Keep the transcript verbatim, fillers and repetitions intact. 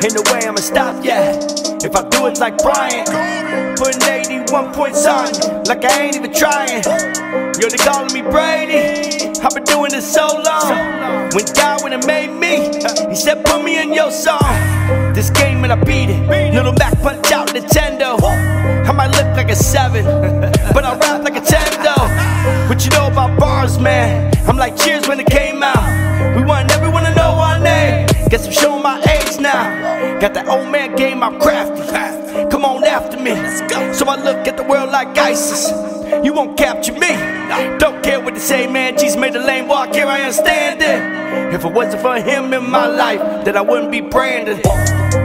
Ain't no way I'ma stop, yeah. If I do it like Brian, putting eighty-one points on you, like I ain't even trying. Yo, they calling me Brady, I've been doing this so long. When God went and made me, he said put me in your song. This game and I beat it, Little Mac punch out Nintendo. I might look like a seven, but I rap like a ten though. What you know about bars, man? I'm like cheers when it came out. We want everyone to know our name. Guess I'm showing my age now. Got that old man game, I'm crafty. Come on after me. So I look at the world like ISIS. You won't capture me. Don't care what they say, man. Jesus made a lame walk, here I am standing. If it wasn't for him in my life, then I wouldn't be Brandon.